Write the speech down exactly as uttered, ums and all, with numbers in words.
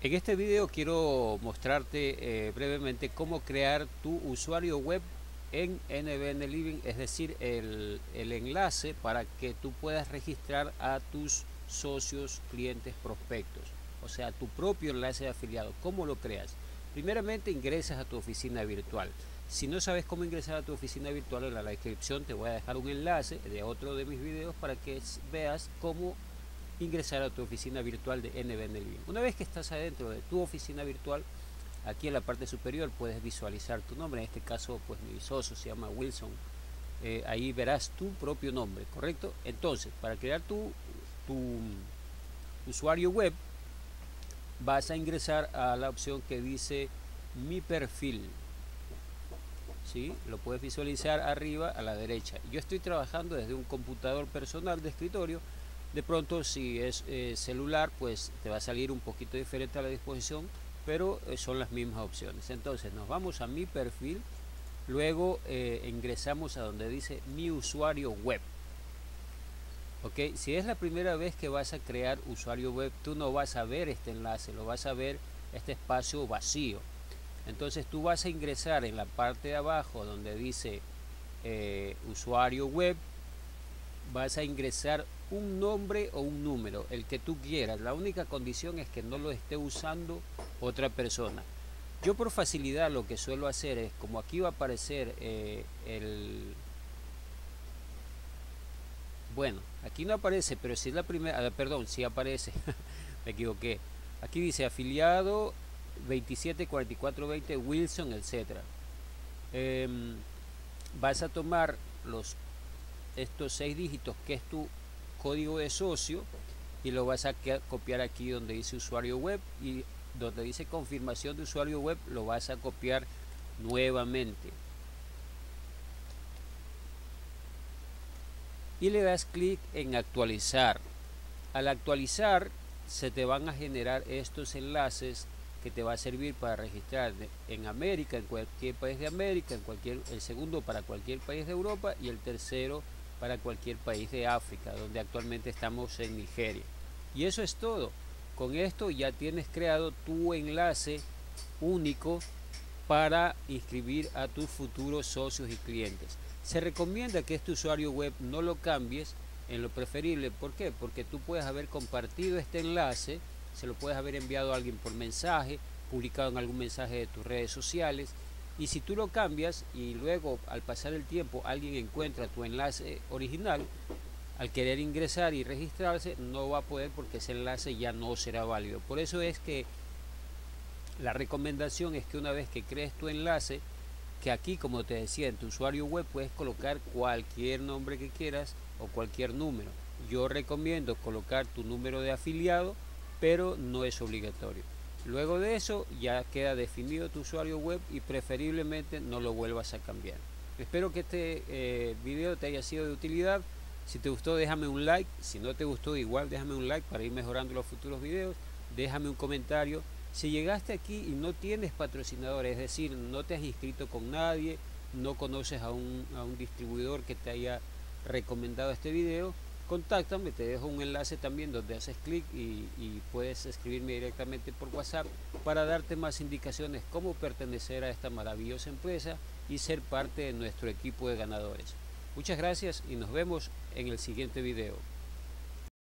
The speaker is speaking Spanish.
En este video quiero mostrarte eh, brevemente cómo crear tu usuario web en N B N Living, es decir, el, el enlace para que tú puedas registrar a tus socios, clientes, prospectos, o sea, tu propio enlace de afiliado. ¿Cómo lo creas? Primeramente ingresas a tu oficina virtual. Si no sabes cómo ingresar a tu oficina virtual, en la descripción te voy a dejar un enlace de otro de mis videos para que veas cómo ingresar a tu oficina virtual de N B N Living. Una vez que estás adentro de tu oficina virtual, aquí en la parte superior puedes visualizar tu nombre. En este caso, pues mi socio se llama Wilson. Eh, ahí verás tu propio nombre, ¿correcto? Entonces, para crear tu, tu usuario web, vas a ingresar a la opción que dice Mi perfil. ¿Sí? Lo puedes visualizar arriba a la derecha. Yo estoy trabajando desde un computador personal de escritorio. De pronto, si es eh, celular, pues te va a salir un poquito diferente a la disposición, pero eh, son las mismas opciones. Entonces nos vamos a Mi perfil, luego eh, ingresamos a donde dice Mi usuario web. Ok, si es la primera vez que vas a crear usuario web, tú no vas a ver este enlace, lo vas a ver este espacio vacío. Entonces tú vas a ingresar en la parte de abajo donde dice eh, usuario web, vas a ingresar un nombre o un número, el que tú quieras. La única condición es que no lo esté usando otra persona. Yo por facilidad lo que suelo hacer es, como aquí va a aparecer eh, el... Bueno, aquí no aparece, pero si es la primera... Perdón, sí aparece, me equivoqué. Aquí dice afiliado veintisiete cuarenta y cuatro veinte Wilson, etcétera. Eh, vas a tomar los estos seis dígitos que es tu código de socio y lo vas a copiar aquí donde dice usuario web, y donde dice confirmación de usuario web lo vas a copiar nuevamente y le das clic en actualizar. Al actualizar se te van a generar estos enlaces que te va a servir para registrar en América, en cualquier país de América, en cualquier, el segundo para cualquier país de Europa y el tercero para cualquier país de África, donde actualmente estamos en Nigeria. Y eso es todo. Con esto ya tienes creado tu enlace único para inscribir a tus futuros socios y clientes. Se recomienda que este usuario web no lo cambies en lo preferible. ¿Por qué? Porque tú puedes haber compartido este enlace, se lo puedes haber enviado a alguien por mensaje, publicado en algún mensaje de tus redes sociales, y si tú lo cambias y luego al pasar el tiempo alguien encuentra tu enlace original, al querer ingresar y registrarse no va a poder, porque ese enlace ya no será válido. Por eso es que la recomendación es que una vez que crees tu enlace, que aquí, como te decía, en tu usuario web puedes colocar cualquier nombre que quieras o cualquier número. Yo recomiendo colocar tu número de afiliado, pero no es obligatorio. Luego de eso ya queda definido tu usuario web y preferiblemente no lo vuelvas a cambiar. Espero que este eh, video te haya sido de utilidad. Si te gustó, déjame un like. Si no te gustó, igual déjame un like para ir mejorando los futuros videos. Déjame un comentario. Si llegaste aquí y no tienes patrocinadores, es decir, no te has inscrito con nadie, no conoces a un, a un distribuidor que te haya recomendado este video, contáctame, te dejo un enlace también donde haces clic y, y puedes escribirme directamente por WhatsApp para darte más indicaciones cómo pertenecer a esta maravillosa empresa y ser parte de nuestro equipo de ganadores. Muchas gracias y nos vemos en el siguiente video.